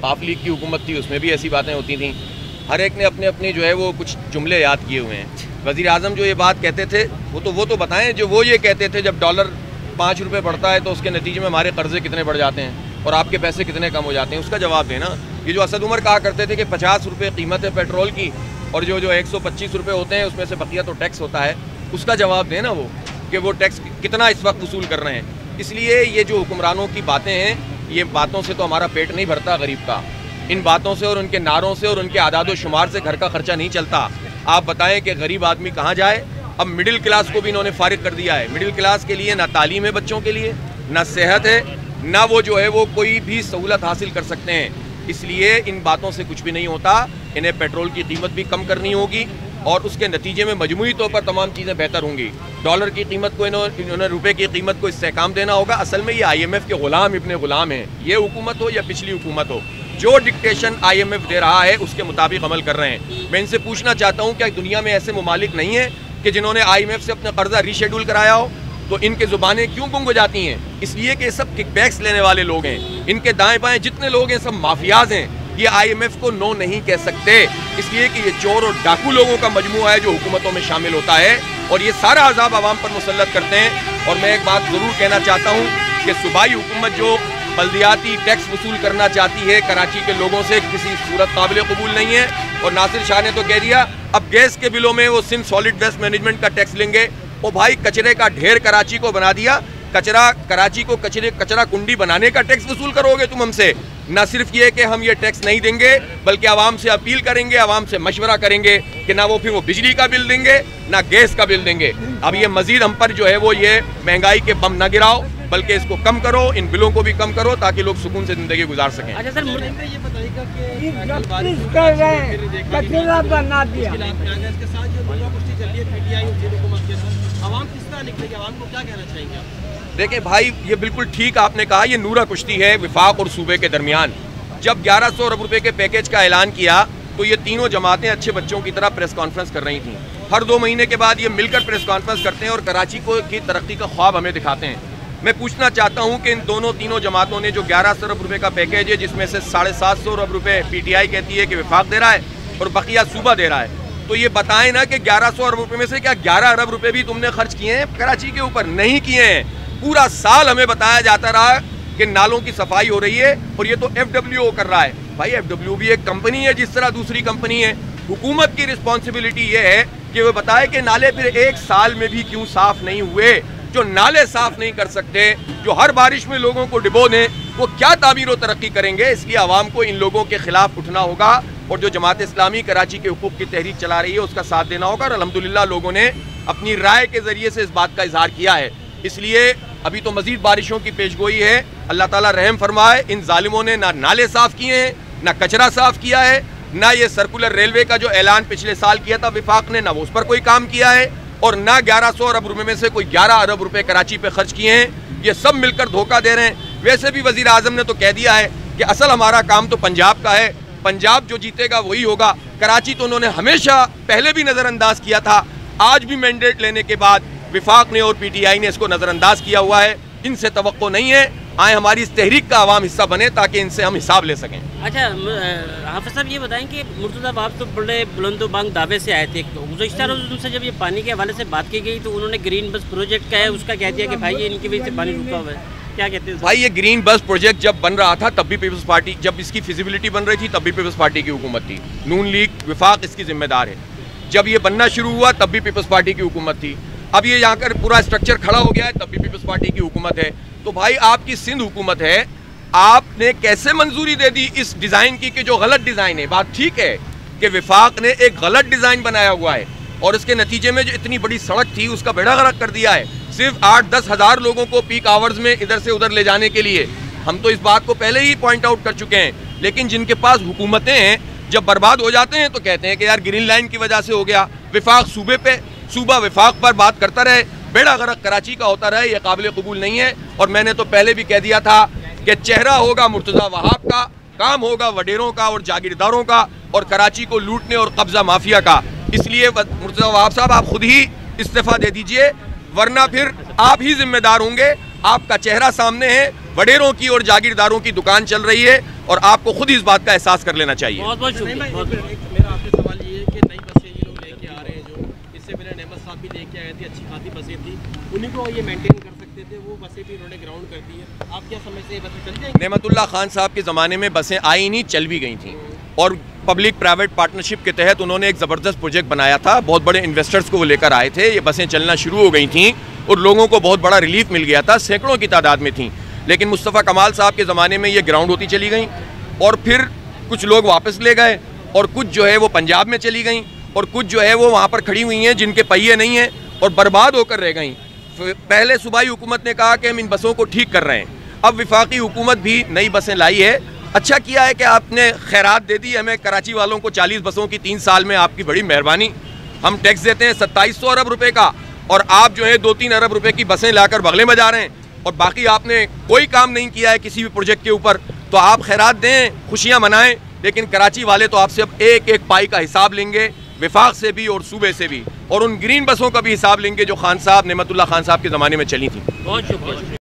काफ league की हुकूमत थी उसमें भी ऐसी बातें होती थी। हर एक ने अपने अपने जो है वो कुछ जुमले याद किए हुए हैं। वज़ीर आज़म जो ये बात कहते थे वो तो बताएं जो वो ये कहते थे जब डॉलर 5 रुपये बढ़ता है तो उसके नतीजे में हमारे कर्जे कितने बढ़ जाते हैं और आपके पैसे कितने कम हो जाते हैं, उसका जवाब देना। ये जो असद उमर कहा करते थे कि 50 रुपये कीमत है पेट्रोल की और जो 125 रुपये होते हैं उसमें से बकिया तो टैक्स होता है, उसका जवाब देना वो कि वो टैक्स कितना इस वक्त वसूल कर रहे हैं। इसलिए ये जो हुक्मरानों की बातें हैं, ये बातों से तो हमारा पेट नहीं भरता गरीब का। इन बातों से और उनके नारों से और उनके आदाद व शुमार से घर का खर्चा नहीं चलता। आप बताएं कि गरीब आदमी कहाँ जाए। अब मिडिल क्लास को भी इन्होंने फारिग कर दिया है। मिडिल क्लास के लिए ना तालीम है बच्चों के लिए, ना सेहत है, ना वो जो है वो कोई भी सहूलत हासिल कर सकते हैं। इसलिए इन बातों से कुछ भी नहीं होता। इन्हें पेट्रोल की कीमत भी कम करनी होगी और उसके नतीजे में मजमूई तौर पर तमाम चीज़ें बेहतर होंगी। डॉलर की कीमत को इन्होंने रुपए की कीमत को इससे कम देना होगा। असल में ये IMF के गुलाम इब्ने गुलाम हैं। ये हुकूमत हो या पिछली हुकूमत हो, जो डिक्टेशन IMF दे रहा है उसके मुताबिक अमल कर रहे हैं। मैं इनसे पूछना चाहता हूँ क्या दुनिया में ऐसे ममालिक नहीं है कि जिन्होंने IMF से अपना कर्जा रीशेड्यूल कराया हो? तो इनके ज़ुबानें क्यों गुंग हो जाती हैं? इसलिए कि सब किकबैक्स लेने वाले लोग हैं। इनके दाएं बाएं जितने लोग हैं सब माफियाज हैं। ये IMF को नो नहीं कह सकते, इसलिए कि ये चोर और डाकू लोगों का मजमूआ है जो हुकूमतों में शामिल होता है और ये सारा अजाब आवाम पर मुसल्लत करते हैं। और मैं एक बात ज़रूर कहना चाहता हूँ कि सूबाई हुकूमत जो बल्दियाती टैक्स वसूल करना चाहती है कराची के लोगों से, किसी सूरत काबिल कबूल नहीं है। और नासिर शाह ने तो कह दिया अब गैस के बिलों में वो सिंध सॉलिड वेस्ट मैनेजमेंट का टैक्स लेंगे। ओ भाई, कचरे का ढेर कराची को बना दिया, कराची को कचरा कुंडी बनाने का टैक्स वसूल करोगे तुम हमसे? न सिर्फ ये कि हम ये टैक्स नहीं देंगे बल्कि आवाम से अपील करेंगे, आवाम से मशवरा करेंगे कि ना वो फिर वो बिजली का बिल देंगे ना गैस का बिल देंगे। अब ये मजीद हम पर जो है वो ये महंगाई के बम न गिराओ बल्कि इसको कम करो, इन बिलों को भी कम करो ताकि लोग सुकून से जिंदगी गुजार सकें। अच्छा सर, ये बताइएगा कि देखिए भाई, ये बिल्कुल ठीक आपने कहा, ये नूरा कुश्ती है विफाक और सूबे के दरमियान। जब 1100 अरब रुपए के पैकेज का ऐलान किया तो ये तीनों जमातें अच्छे बच्चों की तरह प्रेस कॉन्फ्रेंस कर रही थीं। हर 2 महीने के बाद ये मिलकर प्रेस कॉन्फ्रेंस करते हैं और कराची को की तरक्की का ख्वाब हमें दिखाते हैं। मैं पूछना चाहता हूँ कि इन तीनों जमातों ने जो 1100 अरब रुपए का पैकेज है, जिसमें से 750 अरब रुपए PTI कहती है कि विफाक दे रहा है और बकिया सूबा दे रहा है, तो ये बताएं ना कि 1100 अरब रुपए में से क्या 11 अरब रुपए भी तुमने खर्च किए हैं कराची के ऊपर? नहीं किए हैं। पूरा साल हमें बताया जाता रहा कि नालों की सफाई हो रही है और ये तो FWO कर रहा है। भाई FWO भी एक कंपनी है जिस तरह दूसरी कंपनी है। हुकूमत की रिस्पॉन्सिबिलिटी ये है कि वो बताए कि नाले फिर एक साल में भी क्यों साफ नहीं हुए। जो नाले साफ नहीं कर सकते, जो हर बारिश में लोगों को डिबो दें, वो क्या तामीर और तरक्की करेंगे? इसलिए आवाम को इन लोगों के खिलाफ उठना होगा और जो जमात इस्लामी कराची के हुकूक की तहरीक चला रही है उसका साथ देना होगा। और अल्हम्दुलिल्लाह लोगों ने अपनी राय के जरिए से इस बात का इजहार किया है। इसलिए अभी तो मजीद बारिशों की पेशगोई है। अल्लाह ताला रहम फरमाए, इन जालिमों ने ना नाले साफ किए हैं, ना कचरा साफ किया है, ना ये सर्कुलर रेलवे का जो ऐलान पिछले साल किया था विफाक ने, ना वो उस पर कोई काम किया है और ना 1100 अरब रुपए में से कोई 11 अरब रुपए कराची पे खर्च किए हैं। ये सब मिलकर धोखा दे रहे हैं। वैसे भी वजीर आजम ने तो कह दिया है कि असल हमारा काम तो पंजाब का है, पंजाब जो जीतेगा वही होगा। कराची तो उन्होंने हमेशा पहले भी नज़रअंदाज किया था, आज भी मैंडेट लेने के बाद विफाक ने और PTI ने इसको नज़रअंदाज किया हुआ है। इनसे तवक्को नहीं है, आए हमारी इस तहरीक का आवाम हिस्सा बने ताकि इनसे हम हिसाब ले सकें। अच्छा हाफिज साहब, ये बताएं कि मुर्तज़ा वहाब तो बड़े बुलंदोबांग दावे से आए थे। गुज़श्ता रोज़ उनसे जब ये पानी के हवाले से बात की गई तो उन्होंने ग्रीन बस प्रोजेक्ट का है उसका कह दिया कि भाई ये इनकी वजह से पानी रुका हुआ है। क्या कहते हैं भाई? ये ग्रीन बस प्रोजेक्ट जब बन रहा था तब भी पीपल्स पार्टी, जब इसकी फिजिबिलिटी बन रही थी तब भी पीपल्स पार्टी की हुकूमत थी। नून लीग विफाक इसकी जिम्मेदार है। जब ये बनना शुरू हुआ तब भी पीपल्स पार्टी की हुकूमत थी। अब ये यहाँ कर पूरा स्ट्रक्चर खड़ा हो गया है तब भी पीपल्स पार्टी की हुकूमत है। तो भाई आपकी सिंध हुकूमत है, आपने कैसे मंजूरी दे दी इस डिज़ाइन की कि जो गलत डिज़ाइन है? बात ठीक है कि विफाक ने एक गलत डिज़ाइन बनाया हुआ है और इसके नतीजे में जो इतनी बड़ी सड़क थी उसका बेड़ा गर्क कर दिया है, सिर्फ 8-10 हज़ार लोगों को पीक आवर्स में इधर से उधर ले जाने के लिए। हम तो इस बात को पहले ही पॉइंट आउट कर चुके हैं। लेकिन जिनके पास हुकूमतें हैं, जब बर्बाद हो जाते हैं तो कहते हैं कि यार ग्रीन लाइन की वजह से हो गया। विफाक सूबे पे, सूबा विफाक पर बात करता रहे, बेड़ा गर्क कराची का होता रहे, ये काबिल कबूल नहीं है। और मैंने तो पहले भी कह दिया था कि चेहरा होगा मुर्तज़ा वहाब का, काम होगा वडेरों का और जागीरदारों का और कराची को लूटने और कब्जा माफिया का। इसलिए मुर्तज़ा वहाब साहब आप खुद ही इस्तीफा दे दीजिए, वरना फिर आप ही जिम्मेदार होंगे। आपका चेहरा सामने है, वडेरों की और जागीरदारों की दुकान चल रही है। और आपको खुद ही इस बात का एहसास कर लेना चाहिए। बहुत बहुत शुक्रिया। मेरा आपसे सवाल ये है कि नई बसें ये लोग लेके आ रहे हैं, जो इससे पहले नेमत साहब भी लेके आए थे, अच्छी खासी बसें थी, उन्हीं को ये मेंटेन कर सकते थे, वो बसें भी उन्होंने ग्राउंड कर दी है। आप क्या समझते हैं, बसें चल जाएंगी? नेमतुल्ला खान साहब के ज़माने में बसें आई नहीं, चल भी गई थी, और पब्लिक प्राइवेट पार्टनरशिप के तहत उन्होंने एक ज़बरदस्त प्रोजेक्ट बनाया था, बहुत बड़े इन्वेस्टर्स को वो लेकर आए थे, ये बसें चलना शुरू हो गई थी और लोगों को बहुत बड़ा रिलीफ मिल गया था, सैकड़ों की तादाद में थी। लेकिन मुस्तफ़ा कमाल साहब के ज़माने में ये ग्राउंड होती चली गई, और फिर कुछ लोग वापस ले गए, और कुछ जो है वो पंजाब में चली गई, और कुछ जो है वो वहाँ पर खड़ी हुई हैं जिनके पहिए नहीं हैं और बर्बाद होकर रह गई। पहले सूबाई हुकूमत ने कहा कि हम इन बसों को ठीक कर रहे हैं, अब विफाकी हुकूमत भी नई बसें लाई है। अच्छा किया है कि आपने खैरात दे दी हमें कराची वालों को 40 बसों की 3 साल में, आपकी बड़ी मेहरबानी। हम टैक्स देते हैं 2700 अरब रुपए का, और आप जो है 2-3 अरब रुपए की बसें लाकर बगले में जा रहे हैं, और बाकी आपने कोई काम नहीं किया है किसी भी प्रोजेक्ट के ऊपर। तो आप खैरात दें, खुशियाँ मनाएं, लेकिन कराची वाले तो आपसे अब एक एक पाई का हिसाब लेंगे, विफाक से भी और सूबे से भी, और उन ग्रीन बसों का भी हिसाब लेंगे जो खान साहब, नेमतुल्ला खान साहब के ज़माने में चली थी। बहुत शुक्रिया।